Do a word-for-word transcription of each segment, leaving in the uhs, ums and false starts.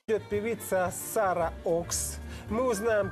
Идет певица Сара Окс. Мы узнаем...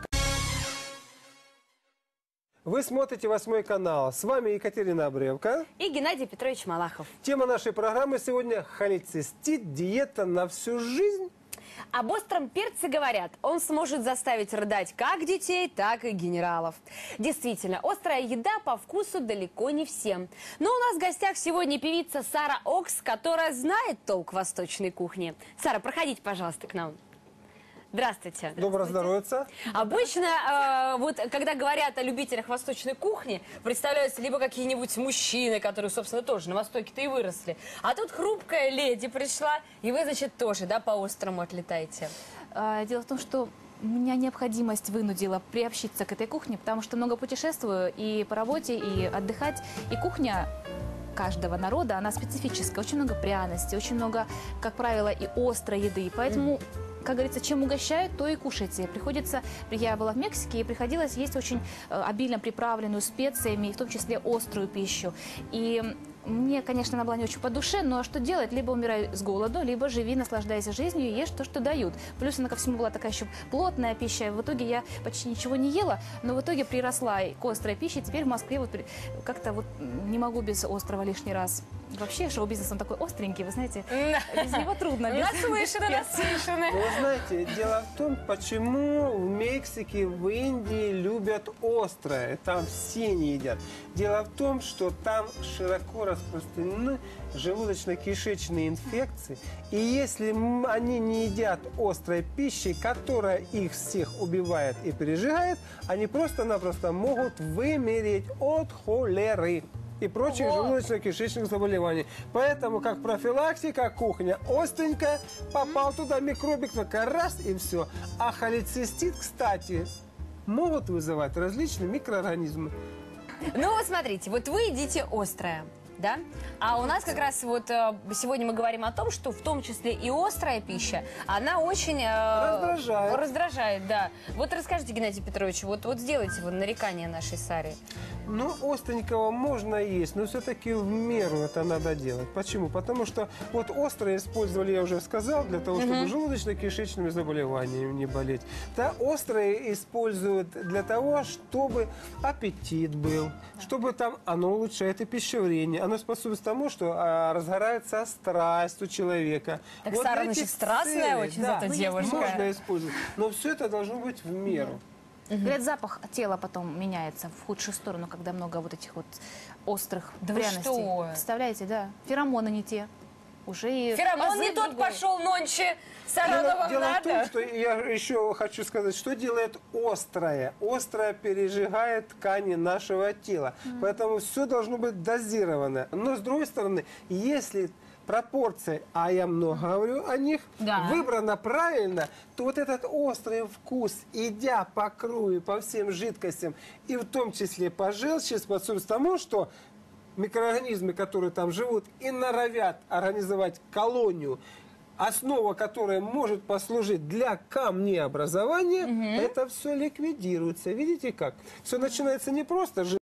Вы смотрите «Восьмой канал». С вами Екатерина Обревка и Геннадий Петрович Малахов. Тема нашей программы сегодня – холецистит, диета на всю жизнь. Об остром перце говорят, он сможет заставить рыдать как детей, так и генералов. Действительно, острая еда по вкусу далеко не всем. Но у нас в гостях сегодня певица Сара Окс, которая знает толк в восточной кухне. Сара, проходите, пожалуйста, к нам. Здравствуйте. Доброго здоровья. Обычно, э, вот, когда говорят о любителях восточной кухни, представляются либо какие-нибудь мужчины, которые, собственно, тоже на Востоке-то и выросли. А тут хрупкая леди пришла, и вы, значит, тоже, да, по-острому отлетаете. Дело в том, что меня необходимость вынудила приобщиться к этой кухне, потому что много путешествую и по работе, и отдыхать. И кухня каждого народа, она специфическая. Очень много пряностей, очень много, как правило, и острой еды. Поэтому... Как говорится, чем угощают, то и кушайте. Приходится, я была в Мексике, и приходилось есть очень обильно приправленную специями, в том числе острую пищу. И мне, конечно, она была не очень по душе, но что делать? Либо умирай с голоду, либо живи, наслаждайся жизнью и ешь то, что дают. Плюс она ко всему была такая еще плотная пища. В итоге я почти ничего не ела, но в итоге приросла к острой пище. Теперь в Москве вот как-то вот не могу без острова лишний раз. Вообще шоу-бизнес, он такой остренький, вы знаете, без него трудно. Наслышаны, наслышаны. Вы знаете, дело в том, почему в Мексике, в Индии любят острое. Там все не едят. Дело в том, что там широко распространены желудочно-кишечные инфекции. И если они не едят острой пищи, которая их всех убивает и пережигает, они просто-напросто могут вымереть от холеры и прочих желудочно-кишечных заболеваний. Поэтому, как профилактика, кухня остренькая, попал туда микробик, только раз и все. А холецистит, кстати, могут вызывать различные микроорганизмы. Ну, вот смотрите, вот вы едите острое, да? А у нас как раз вот э, сегодня мы говорим о том, что в том числе и острая пища, она очень... Э, раздражает. Раздражает, да. Вот расскажите, Геннадий Петрович, вот, вот сделайте вот нарекание нашей Саре. Ну, остренького можно есть, но все-таки в меру это надо делать. Почему? Потому что вот острое использовали, я уже сказал, для того, чтобы желудочно-кишечными заболеваниями не болеть. Да, острое используют для того, чтобы аппетит был, чтобы там оно улучшает и пищеварение. Оно способствует тому, что а, разгорается страсть у человека. Так вот Сара, значит, страстная целей, очень да, зато девушка. Можно использовать, но все это должно быть в меру. Говорят, запах тела потом меняется в худшую сторону, когда много вот этих вот острых да пряностей. Что? Представляете, да? Феромоны не те. Уже и Феромон не тот другой. Пошел нонче. Сара, вам Дело надо. в том, что я еще хочу сказать, что делает острое. Острое пережигает ткани нашего тела. Mm. Поэтому все должно быть дозировано. Но с другой стороны, если пропорция, а я много говорю о них, да. выбрана правильно, то вот этот острый вкус, идя по кругу, по всем жидкостям, и в том числе по желчи, способствует тому, что микроорганизмы, которые там живут, и норовят организовать колонию, основа которой может послужить для камнеобразования, угу. это все ликвидируется. Видите как? Все начинается не просто